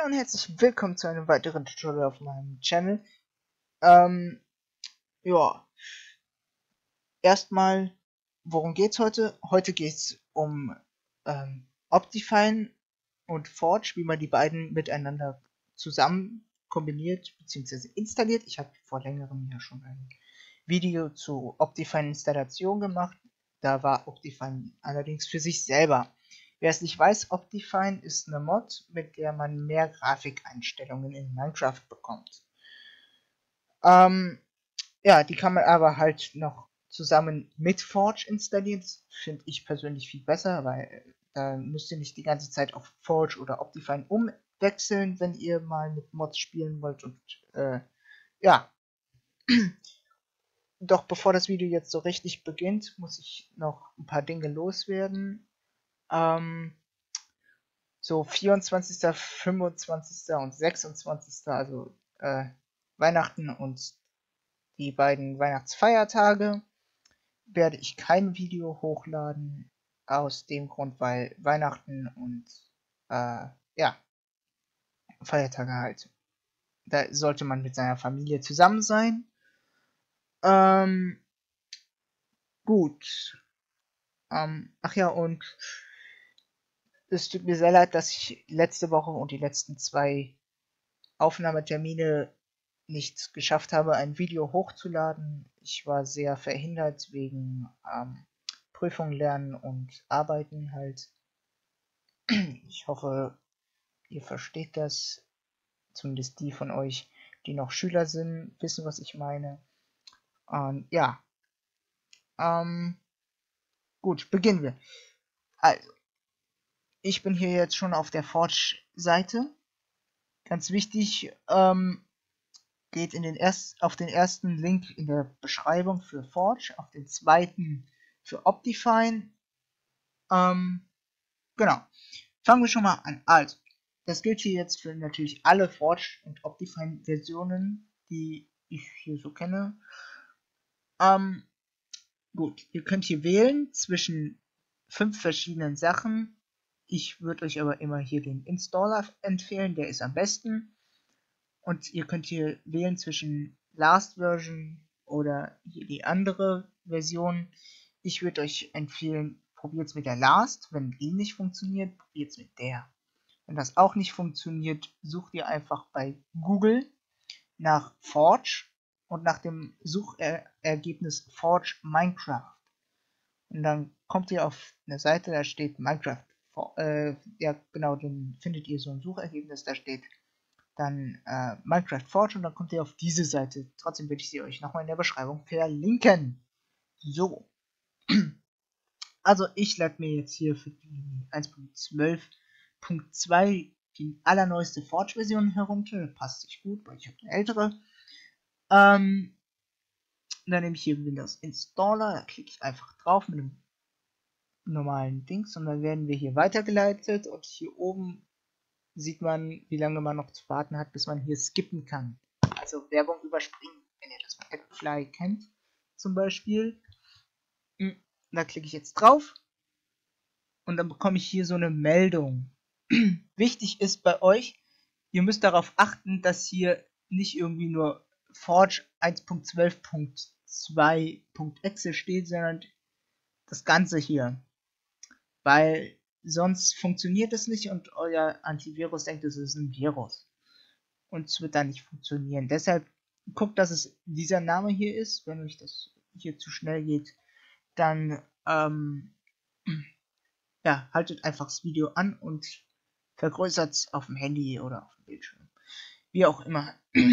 und herzlich willkommen zu einem weiteren Tutorial auf meinem Channel. Ähm, ja, erstmal, worum geht's heute? Heute geht's um Optifine und Forge, wie man die beiden miteinander zusammen kombiniert bzw. installiert. Ich habe vor längerem ja schon ein Video zu Optifine Installation gemacht. Da war Optifine allerdings für sich selber. Wer es nicht weiß, Optifine ist eine Mod, mit der man mehr Grafikeinstellungen in Minecraft bekommt. Ja, die kann man aber halt noch zusammen mit Forge installieren. Das finde ich persönlich viel besser, weil da müsst ihr nicht die ganze Zeit auf Forge oder Optifine umwechseln, wenn ihr mal mit Mods spielen wollt. Und ja, doch bevor das Video jetzt so richtig beginnt, muss ich noch ein paar Dinge loswerden. So 24., 25. und 26., also Weihnachten und die beiden Weihnachtsfeiertage, werde ich kein Video hochladen, aus dem Grund, weil Weihnachten und ja, Feiertage halt. Da sollte man mit seiner Familie zusammen sein. Gut. Ach ja, und es tut mir sehr leid, dass ich letzte Woche und die letzten 2 Aufnahmetermine nicht geschafft habe, ein Video hochzuladen. Ich war sehr verhindert wegen Prüfungen lernen und arbeiten halt. Ich hoffe, ihr versteht das. Zumindest die von euch, die noch Schüler sind, wissen, was ich meine. Und ja, gut, beginnen wir. Also, ich bin hier jetzt schon auf der Forge-Seite. Ganz wichtig, geht auf den ersten Link in der Beschreibung für Forge, auf den zweiten für Optifine. Genau. Fangen wir schon mal an. Also, das gilt hier jetzt für natürlich alle Forge und Optifine Versionen, die ich hier so kenne. Gut, ihr könnt hier wählen zwischen 5 verschiedenen Sachen. Ich würde euch aber immer hier den Installer empfehlen, der ist am besten. Und ihr könnt hier wählen zwischen Last Version oder hier die andere Version. Ich würde euch empfehlen, probiert es mit der Last. Wenn die nicht funktioniert, probiert es mit der. Wenn das auch nicht funktioniert, sucht ihr einfach bei Google nach Forge und nach dem Suchergebnis Forge Minecraft. Und dann kommt ihr auf eine Seite, da steht Minecraft. Ja, genau, dann findet ihr so ein Suchergebnis, da steht dann Minecraft Forge und dann kommt ihr auf diese Seite. Trotzdem würde ich sie euch nochmal in der Beschreibung verlinken. So. Also ich lade mir jetzt hier für die 1.12.2 die allerneueste Forge-Version herunter. Passt sich gut, weil ich habe eine ältere. Dann nehme ich hier Windows Installer, da klicke ich einfach drauf mit einem normalen Dings und dann werden wir hier weitergeleitet und hier oben sieht man, wie lange man noch zu warten hat, bis man hier skippen kann. Also Werbung überspringen, wenn ihr das mit Adfly kennt, zum Beispiel. Da klicke ich jetzt drauf und dann bekomme ich hier so eine Meldung. Wichtig ist bei euch, ihr müsst darauf achten, dass hier nicht irgendwie nur Forge 1.12.2.exe steht, sondern das Ganze hier. Weil sonst funktioniert es nicht und euer Antivirus denkt, es ist ein Virus. Und es wird dann nicht funktionieren. Deshalb guckt, dass es dieser Name hier ist. Wenn euch das hier zu schnell geht, dann ja, haltet einfach das Video an und vergrößert es auf dem Handy oder auf dem Bildschirm. Wie auch immer.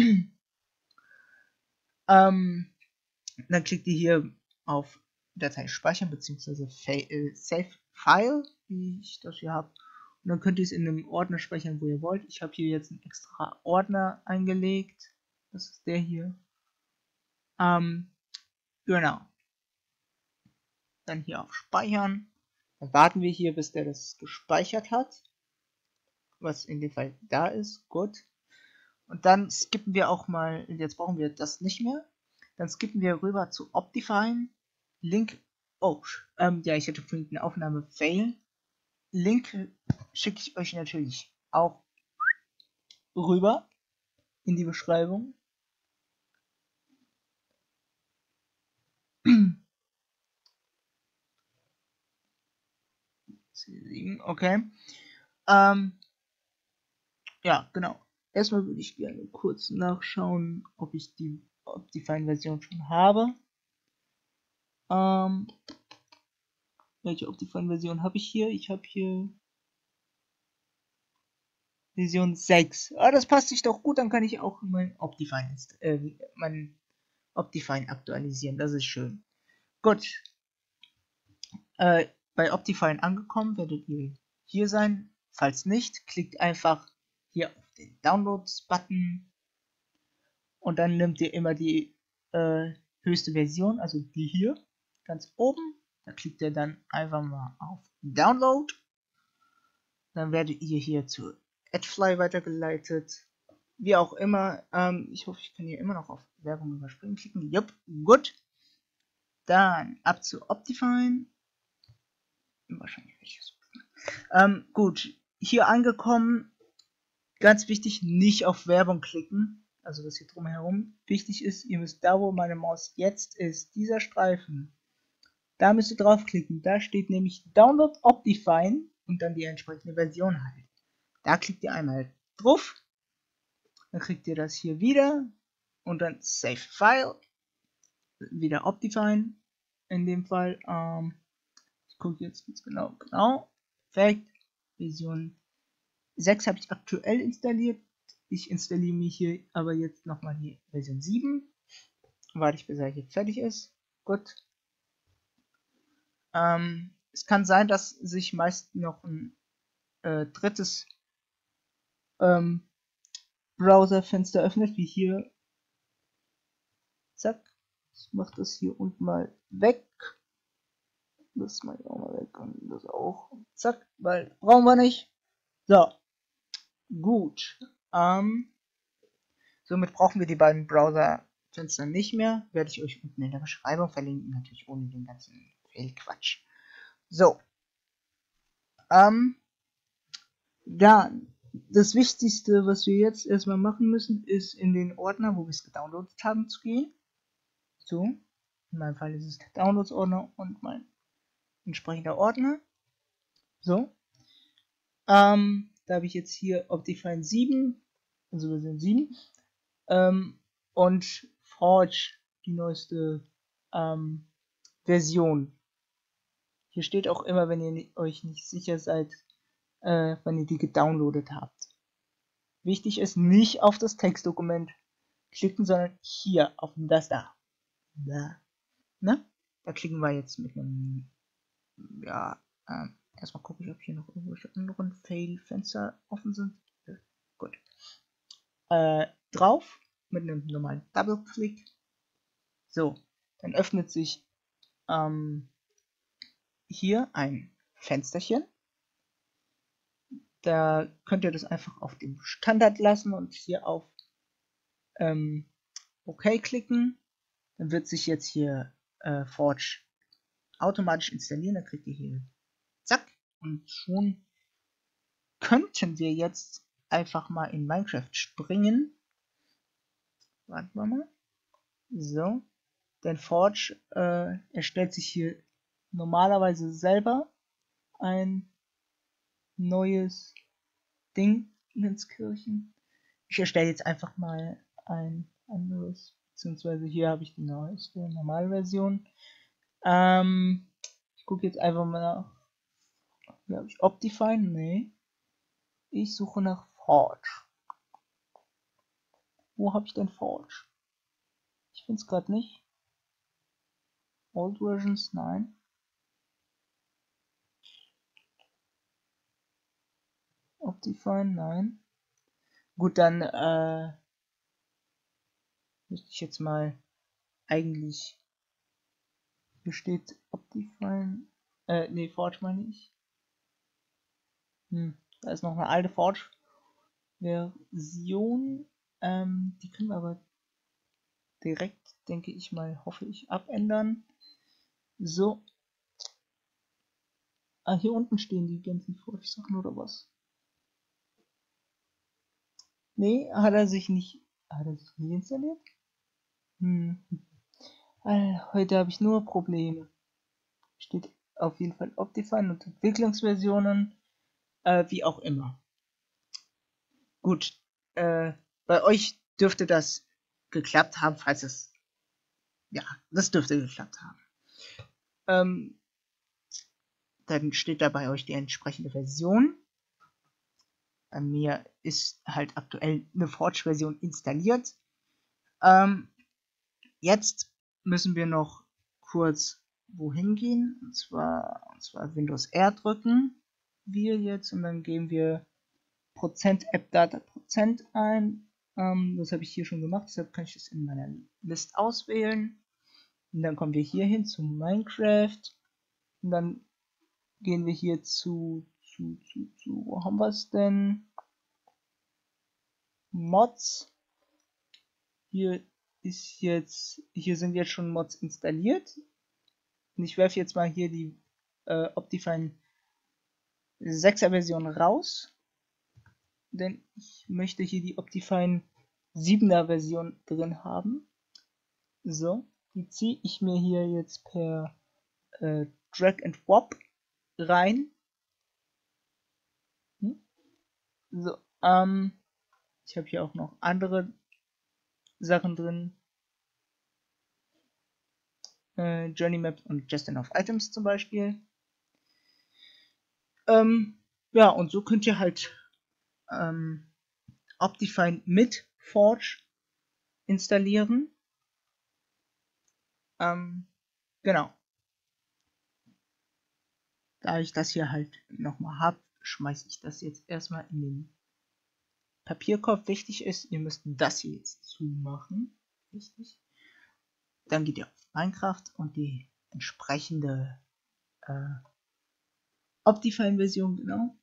Dann klickt ihr hier auf Datei speichern bzw. Save File, wie ich das hier habe. Und dann könnt ihr es in einem Ordner speichern, wo ihr wollt. Ich habe hier jetzt einen extra Ordner eingelegt. Das ist der hier. Genau. Dann hier auf Speichern. Dann warten wir hier, bis der das gespeichert hat. Was in dem Fall da ist. Gut. Und dann skippen wir auch mal, jetzt brauchen wir das nicht mehr. Dann skippen wir rüber zu Optifine. Link, oh, ja, ich hatte vorhin eine Aufnahme fail. Link schicke ich euch natürlich auch rüber in die Beschreibung. Okay. Ja, genau. Erstmal würde ich gerne kurz nachschauen, ob ich die Optifine-Version schon habe. Welche Optifine-Version habe ich hier? Ich habe hier Version 6. Ah, das passt sich doch gut, dann kann ich auch mein Optifine aktualisieren. Das ist schön. Gut. Bei Optifine angekommen werdet ihr hier sein. Falls nicht, klickt einfach hier auf den Downloads-Button und dann nehmt ihr immer die höchste Version, also die hier, ganz oben. Da klickt ihr dann einfach mal auf Download. Dann werdet ihr hier zu AdFly weitergeleitet. Wie auch immer. Ich hoffe, ich kann hier immer noch auf Werbung überspringen klicken. Jupp, gut. Dann ab zu Optifine. Wahrscheinlich welches. Gut. Hier angekommen. Ganz wichtig, nicht auf Werbung klicken. Also das hier drumherum. Wichtig ist, ihr müsst da, wo meine Maus jetzt ist, dieser Streifen. Da müsst ihr draufklicken. Da steht nämlich Download Optifine und dann die entsprechende Version halt. Da klickt ihr einmal drauf. Dann kriegt ihr das hier wieder. Und dann Save File. Wieder Optifine. In dem Fall. Ich gucke jetzt ganz genau. Perfekt. Version 6 habe ich aktuell installiert. Ich installiere mir hier aber jetzt nochmal die Version 7. Warte ich, bis er jetzt fertig ist. Gut. Es kann sein, dass sich meist noch ein drittes Browserfenster öffnet, wie hier. Zack. Ich mache das hier unten mal weg. Das mache ich auch mal weg und das auch. Zack, weil brauchen wir nicht. So. Gut. Somit brauchen wir die beiden Browserfenster nicht mehr. Werde ich euch unten in der Beschreibung verlinken, natürlich ohne den ganzen Fehlquatsch. So. Dann, das Wichtigste, was wir jetzt erstmal machen müssen, ist in den Ordner, wo wir es gedownloadet haben, zu gehen. So. In meinem Fall ist es der Downloads-Ordner und mein entsprechender Ordner. So. Da habe ich jetzt hier Optifine 7, also Version 7. Und Forge, die neueste Version. Hier steht auch immer, wenn ihr euch nicht sicher seid, wenn ihr die gedownloadet habt. Wichtig ist, nicht auf das Textdokument klicken, sondern hier auf das da. Ne? Da klicken wir jetzt mit einem, ja, erstmal gucke ich, ob hier noch irgendwelche anderen Fail-Fenster offen sind. Gut. Drauf mit einem normalen Double-Click. So, dann öffnet sich hier ein Fensterchen. Da könnt ihr das einfach auf dem Standard lassen und hier auf OK klicken. Dann wird sich jetzt hier Forge automatisch installieren. Dann kriegt ihr hier zack und schon könnten wir jetzt einfach mal in Minecraft springen. Warten wir mal. So. Denn Forge erstellt sich hier normalerweise selber ein neues Ding ins Kirchen. Ich erstelle jetzt einfach mal ein anderes, beziehungsweise hier habe ich die neueste Normalversion. Ich gucke jetzt einfach mal nach. Hier habe ich Optifine, nee. Ich suche nach Forge. Wo habe ich denn Forge? Ich finde es gerade nicht. Old Versions, nein. Optifine, nein. Gut, dann müsste ich jetzt mal eigentlich. Hier steht Optifine. Nee, Forge meine ich. Da ist noch eine alte Forge-Version. Die können wir aber direkt, denke ich mal, hoffe ich, abändern. So. Hier unten stehen die ganzen Forge-Sachen oder was? Nee, hat er sich nicht installiert? Heute habe ich nur Probleme. Steht auf jeden Fall Optifine und Entwicklungsversionen, wie auch immer. Gut, bei euch dürfte das geklappt haben, falls es, ja, das dürfte geklappt haben. Dann steht da bei euch die entsprechende Version. Bei mir ist halt aktuell eine Forge-Version installiert. Jetzt müssen wir noch kurz wohin gehen, und zwar Windows R drücken wir jetzt, und dann geben wir %appdata Prozent ein. Das habe ich hier schon gemacht, deshalb kann ich das in meiner List auswählen. Und dann kommen wir hier hin zu Minecraft. Und dann gehen wir hier zu wo haben wir es denn? Mods. Hier sind jetzt schon Mods installiert. Und ich werfe jetzt mal hier die Optifine 6er Version raus. Denn ich möchte hier die Optifine 7er Version drin haben. So, die ziehe ich mir hier jetzt per Drag and Drop rein. So, ich habe hier auch noch andere Sachen drin. Journey Map und Just Enough Items zum Beispiel. Ja, und so könnt ihr halt Optifine mit Forge installieren. Genau. Da ich das hier halt nochmal habe, schmeiße ich das jetzt erstmal in den Papierkorb. Wichtig ist, ihr müsst das hier jetzt zumachen. Richtig. Dann geht ihr auf Minecraft und die entsprechende Optifine-Version, genau.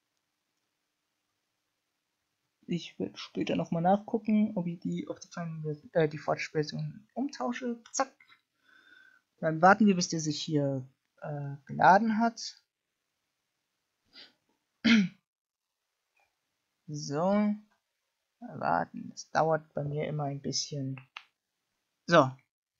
Ich werde später nochmal nachgucken, ob ich die Optifine, die Forge-Version umtausche. Zack. Dann warten wir, bis der sich hier geladen hat. So. Warten. Das dauert bei mir immer ein bisschen. So.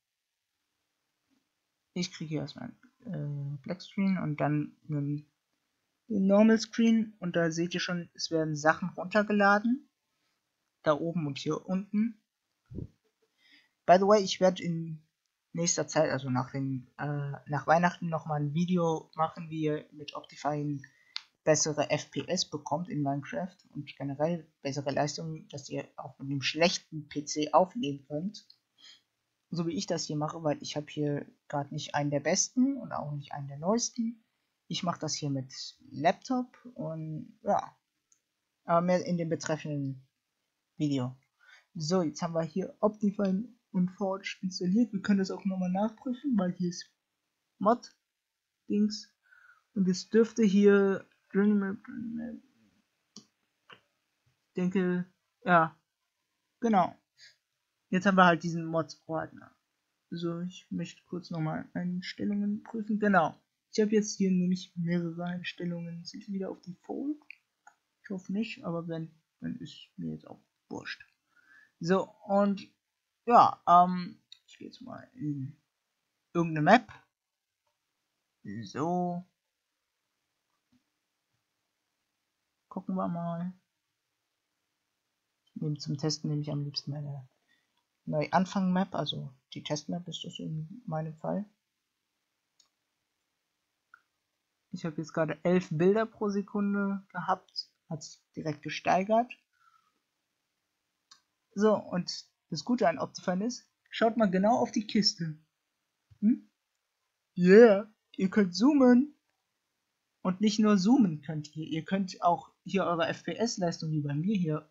Ich kriege hier erstmal ein Black Screen und dann einen Normal Screen. Und da seht ihr schon, es werden Sachen runtergeladen. Da oben und hier unten. By the way, ich werde in nächster Zeit, also nach Weihnachten, nochmal ein Video machen, wie ihr mit Optifine bessere FPS bekommt in Minecraft und generell bessere Leistung, dass ihr auch mit einem schlechten PC aufnehmen könnt. So wie ich das hier mache, weil ich habe hier gerade nicht einen der besten und auch nicht einen der neuesten. Ich mache das hier mit Laptop und ja, aber mehr in dem betreffenden Video. So, jetzt haben wir hier Optifine und Forge installiert. Wir können das auch nochmal nachprüfen, weil hier ist Mod-Dings. Und es dürfte hier ich denke, ja, genau. Jetzt haben wir halt diesen Mods-Ordner. So, ich möchte kurz nochmal Einstellungen prüfen. Genau. Ich habe jetzt hier nämlich mehrere Einstellungen. Sind die wieder auf Default? Ich hoffe nicht, aber wenn, dann ist mir jetzt auch wurscht. So, und ja, ich gehe jetzt mal in irgendeine Map. So. Gucken wir mal. Zum Testen nehme ich am liebsten meine Neuanfang-Map, also die Test-Map ist das in meinem Fall. Ich habe jetzt gerade 11 Bilder pro Sekunde gehabt, hat sich direkt gesteigert. So, und das Gute an Optifine ist, schaut mal genau auf die Kiste. Yeah, ihr könnt zoomen. Und nicht nur zoomen könnt ihr könnt auch hier eure FPS-Leistung wie bei mir hier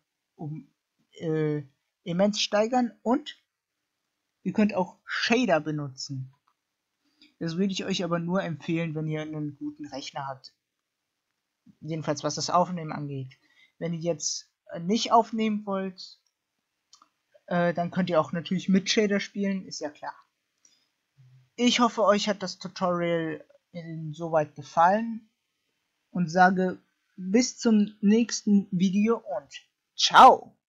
immens steigern, und ihr könnt auch Shader benutzen. Das würde ich euch aber nur empfehlen, wenn ihr einen guten Rechner habt. Jedenfalls was das Aufnehmen angeht. Wenn ihr jetzt nicht aufnehmen wollt, dann könnt ihr auch natürlich mit Shader spielen, ist ja klar. Ich hoffe, euch hat das Tutorial insoweit gefallen und sage bis zum nächsten Video und ciao!